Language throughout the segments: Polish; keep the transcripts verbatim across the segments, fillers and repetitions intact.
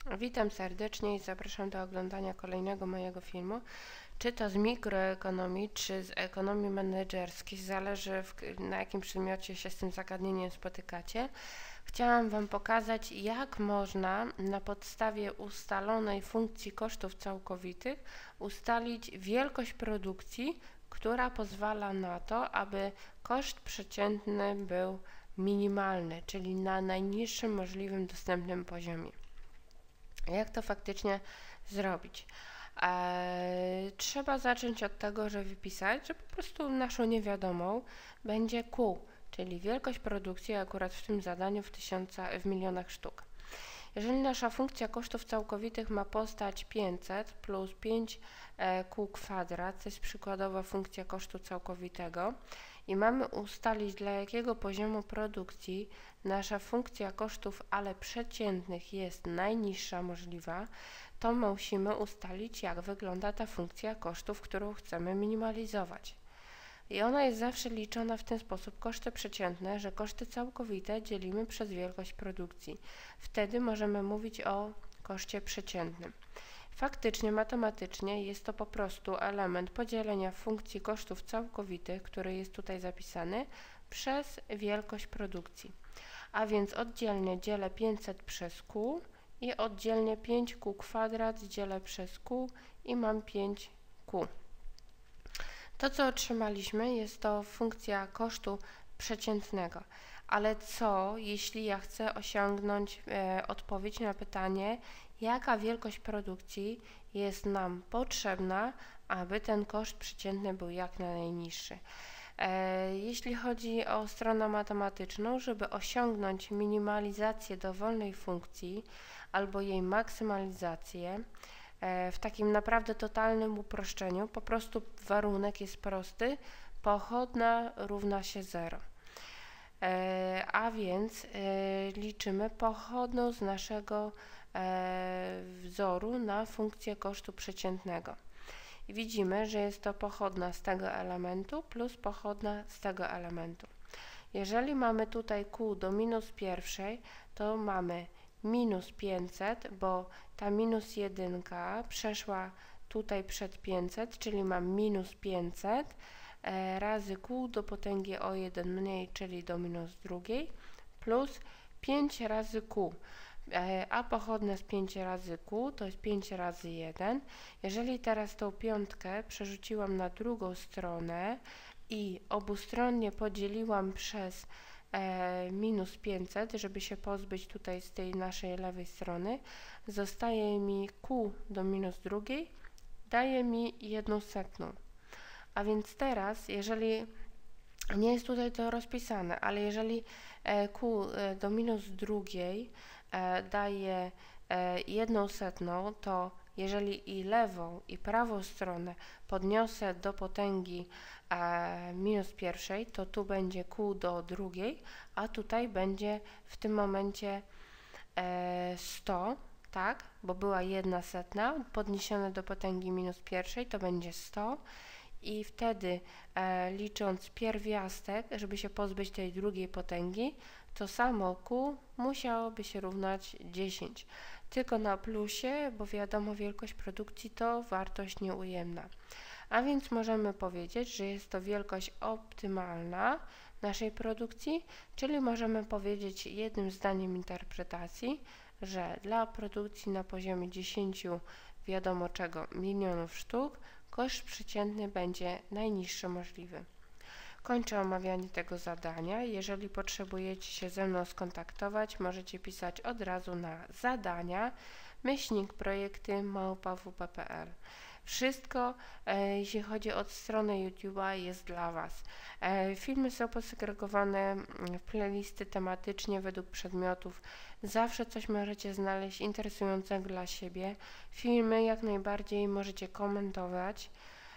Witam serdecznie i zapraszam do oglądania kolejnego mojego filmu. Czy to z mikroekonomii, czy z ekonomii menedżerskiej, zależy w, na jakim przedmiocie się z tym zagadnieniem spotykacie. Chciałam Wam pokazać, jak można na podstawie ustalonej funkcji kosztów całkowitych ustalić wielkość produkcji, która pozwala na to, aby koszt przeciętny był minimalny, czyli na najniższym możliwym dostępnym poziomie. Jak to faktycznie zrobić? Eee, trzeba zacząć od tego, że wypisać, że po prostu naszą niewiadomą będzie Q, czyli wielkość produkcji akurat w tym zadaniu w, tysiąca, w milionach sztuk. Jeżeli nasza funkcja kosztów całkowitych ma postać pięćset plus pięć Q kwadrat, to jest przykładowa funkcja kosztu całkowitego, i mamy ustalić, dla jakiego poziomu produkcji nasza funkcja kosztów, ale przeciętnych, jest najniższa możliwa, to musimy ustalić, jak wygląda ta funkcja kosztów, którą chcemy minimalizować. I ona jest zawsze liczona w ten sposób: koszty przeciętne, że koszty całkowite dzielimy przez wielkość produkcji. Wtedy możemy mówić o koszcie przeciętnym. Faktycznie, matematycznie jest to po prostu element podzielenia funkcji kosztów całkowitych, który jest tutaj zapisany, przez wielkość produkcji. A więc oddzielnie dzielę pięćset przez Q i oddzielnie pięć Q kwadrat dzielę przez Q i mam pięć Q. To, co otrzymaliśmy, jest to funkcja kosztu przeciętnego. Ale co, jeśli ja chcę osiągnąć e, odpowiedź na pytanie, jaka wielkość produkcji jest nam potrzebna, aby ten koszt przeciętny był jak najniższy? E, jeśli chodzi o stronę matematyczną, żeby osiągnąć minimalizację dowolnej funkcji albo jej maksymalizację, w takim naprawdę totalnym uproszczeniu, po prostu warunek jest prosty: pochodna równa się zero. E, a więc e, liczymy pochodną z naszego e, wzoru na funkcję kosztu przeciętnego. I widzimy, że jest to pochodna z tego elementu plus pochodna z tego elementu. Jeżeli mamy tutaj Q do minus pierwszej, to mamy minus pięćset, bo ta minus jedynka przeszła tutaj przed pięćset, czyli mam minus pięćset e, razy Q do potęgi o jeden mniej, czyli do minus drugiej, plus pięć razy Q. E, a pochodne z pięć razy Q to jest pięć razy jeden. Jeżeli teraz tą piątkę przerzuciłam na drugą stronę i obustronnie podzieliłam przez E, minus pięćset, żeby się pozbyć tutaj z tej naszej lewej strony, zostaje mi Q do minus drugiej, daje mi jedną setną. A więc teraz, jeżeli nie jest tutaj to rozpisane, ale jeżeli e, Q e, do minus drugiej e, daje e, jedną setną, to jeżeli i lewą, i prawą stronę podniosę do potęgi e, minus pierwszej, to tu będzie Q do drugiej, a tutaj będzie w tym momencie e, sto, tak, bo była jedna setna, podniesione do potęgi minus pierwszej, to będzie sto. I wtedy e, licząc pierwiastek, żeby się pozbyć tej drugiej potęgi, to samo Q musiałoby się równać dziesięć. Tylko na plusie, bo wiadomo, wielkość produkcji to wartość nieujemna. A więc możemy powiedzieć, że jest to wielkość optymalna naszej produkcji, czyli możemy powiedzieć jednym zdaniem interpretacji, że dla produkcji na poziomie dziesięć wiadomo czego milionów sztuk, koszt przeciętny będzie najniższy możliwy. Kończę omawianie tego zadania. Jeżeli potrzebujecie się ze mną skontaktować, możecie pisać od razu na zadania myślnik projekty małpa w p kropka p l. Wszystko, e, jeśli chodzi o stronę YouTube'a, jest dla Was. E, filmy są posegregowane w playlisty tematycznie według przedmiotów. Zawsze coś możecie znaleźć interesującego dla siebie. Filmy jak najbardziej możecie komentować.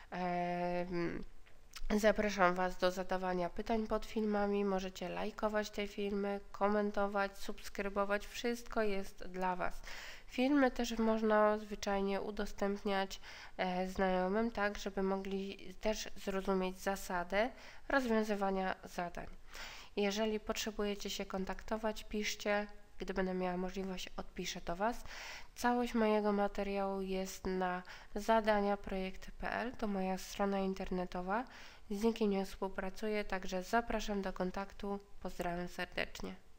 E, Zapraszam Was do zadawania pytań pod filmami, możecie lajkować te filmy, komentować, subskrybować, wszystko jest dla Was. Filmy też można zwyczajnie udostępniać e, znajomym, tak żeby mogli też zrozumieć zasadę rozwiązywania zadań. Jeżeli potrzebujecie się kontaktować, piszcie. gdy będę miała możliwość, odpiszę do Was. Całość mojego materiału jest na zadania projekty kropka p l, to moja strona internetowa. Z nikim nie współpracuję, także zapraszam do kontaktu. Pozdrawiam serdecznie.